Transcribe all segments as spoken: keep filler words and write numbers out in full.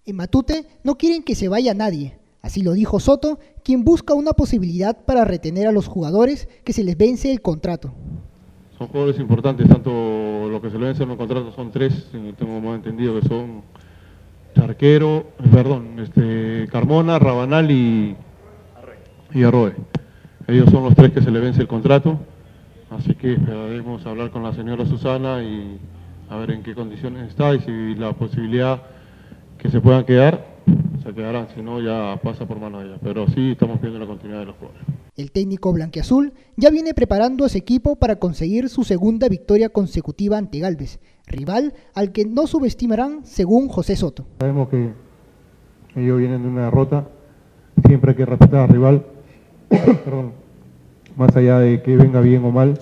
En Matute no quieren que se vaya nadie, así lo dijo Soto, quien busca una posibilidad para retener a los jugadores que se les vence el contrato. Son jugadores importantes, tanto lo que se le vence en los contratos son tres, tengo más entendido que son Charquero, perdón, este, Carmona, Rabanal y, y Arroe. Ellos son los tres que se le vence el contrato, así que esperaremos hablar con la señora Susana y a ver en qué condiciones está y si la posibilidad que se puedan quedar, se quedarán, si no ya pasa por mano de ella, pero sí estamos viendo la continuidad de los jugadores. El técnico blanquiazul ya viene preparando a su equipo para conseguir su segunda victoria consecutiva ante Galvez, rival al que no subestimarán según José Soto. Sabemos que ellos vienen de una derrota, siempre hay que respetar al rival, perdón, más allá de que venga bien o mal.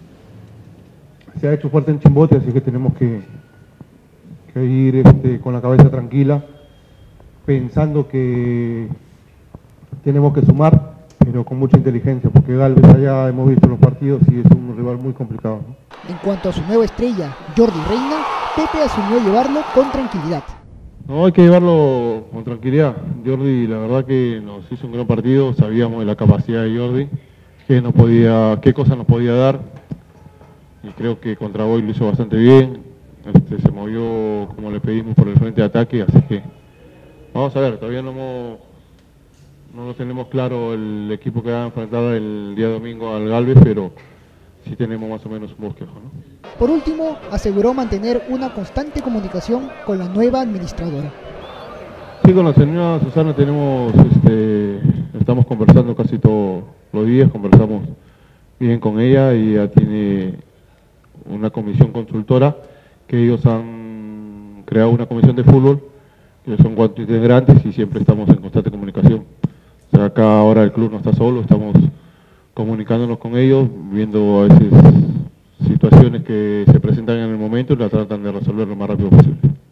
Se ha hecho fuerte en Chimbote, así que tenemos que, que ir este, con la cabeza tranquila, pensando que tenemos que sumar, pero con mucha inteligencia, porque Galvez allá hemos visto los partidos y es un rival muy complicado, ¿no? En cuanto a su nueva estrella, Jordi Reina, Pepe asumió llevarlo con tranquilidad. No, hay que llevarlo con tranquilidad. Jordi, la verdad que nos hizo un gran partido, sabíamos de la capacidad de Jordi, qué, no podía, qué cosa nos podía dar, y creo que contra Boy lo hizo bastante bien, este, se movió como le pedimos por el frente de ataque, así que vamos a ver, todavía no hemos, no lo tenemos claro el equipo que va a enfrentar el día domingo al Galvez, pero sí tenemos más o menos un bosquejo, ¿no? Por último, aseguró mantener una constante comunicación con la nueva administradora. Sí, con la señora Susana tenemos, este, estamos conversando casi todos los días, conversamos bien con ella y ella tiene una comisión consultora que ellos han creado una comisión de fútbol, que son cuatro integrantes y siempre estamos en constante comunicación. O sea, acá ahora el club no está solo, estamos comunicándonos con ellos, viendo a veces situaciones que se presentan en el momento y la tratan de resolver lo más rápido posible.